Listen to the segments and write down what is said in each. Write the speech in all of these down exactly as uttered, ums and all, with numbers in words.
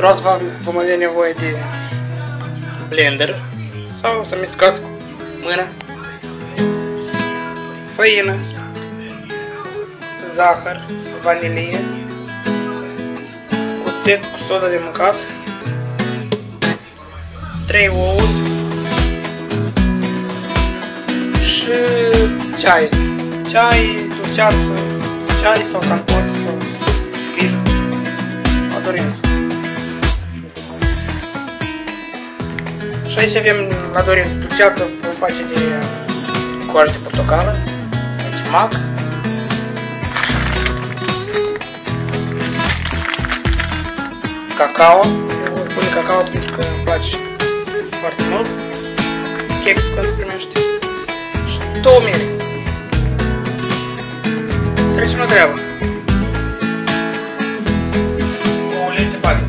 Pentru asta vom avea nevoie de blender sau să mișcați cu mâna, făină, zahăr, vanilie, cuțet cu soda de mâncat, trei ouă și ceai, ceai, dulceață, ceai sau campot sau fir, la dorință. Și aici avem la dorință dulceață, vom face de coajă de portocală, aici mac, cacao, eu voi pune cacao pentru că îmi place foarte mult, chex când se primește, și două mere. Să trecem la treabă. O ulei de bate.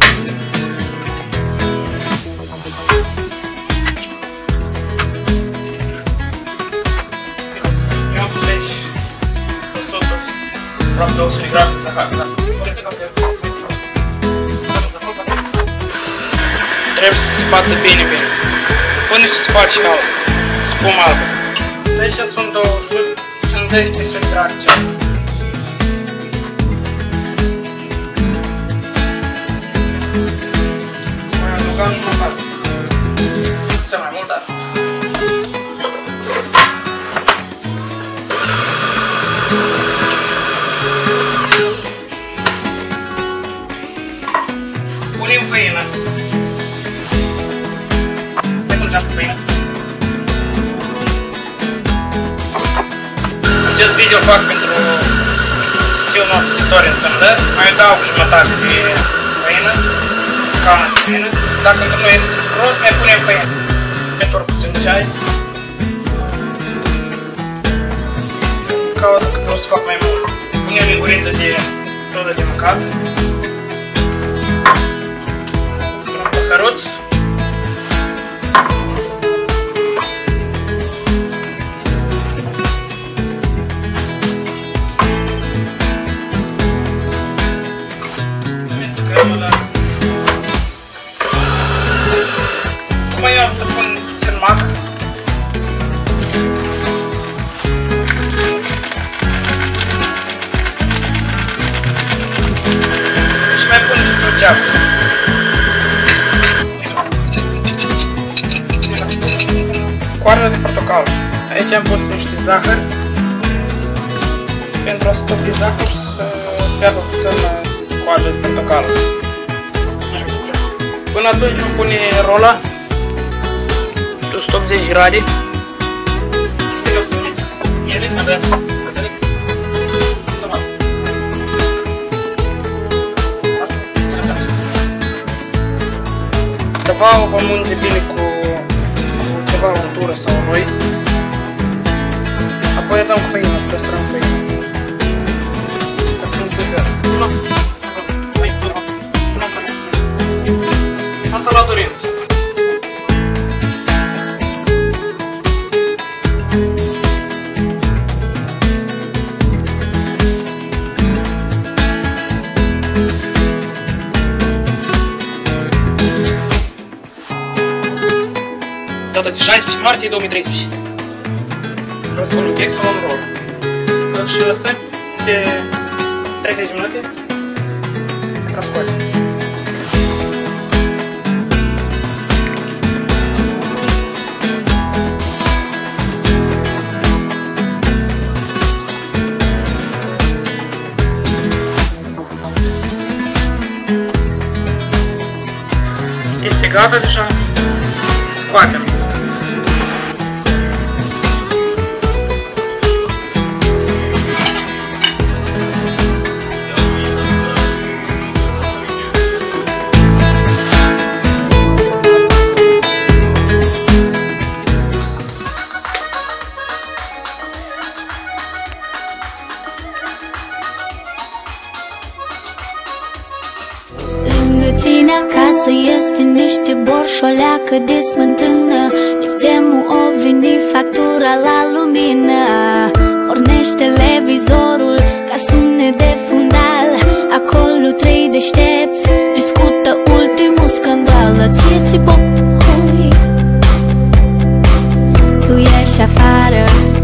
Eu am pus o sosă, aproape două sute de grame de zahăr. Trebuie să se bată bine, bine, până ce se face albă, spumă albă. Aici sunt două sute cincizeci de grame de ceai. Mai adăugăm jumătate. Cel mai mult, dar. Punem făină. Acest video îl fac pentru stilul nostru tutorial sămânări. Mai dau jumătate de făină, cană de făină. Dacă încă nu este rost, mai punem făină. Pentru puțin ceai. Caut că vreau să fac mai mult. Punem linguriță de soda de mâncat. Punem căruți. Mai am să pun puțin mac. Și mai pun și dulceață. Coarnă de portocală. Aici am pus niște zahăr. Pentru a stopi zahăr și să pierdă puțin coajă de portocală. Până atunci vom pune rola de o sută optzeci grade. Ceva o vom unge bine cu ceva untură sau roi. Apoi dăm cu făină, păstrăm făină. Ca să nu se vede. Asta la dorință. Data de șaisprezece martie două mii treisprezece. Vreau să pun un check sau un rol. Îl și lăsăm de treizeci de minute pentru a scoate. Este gata deja. Scoatem. Lângă tine acasă este niște borșoleacă de smântână. Liftemul o vini factura la lumină. Pornește televizorul ca sunet de fundal. Acolo trei deștepți discută ultimul afară.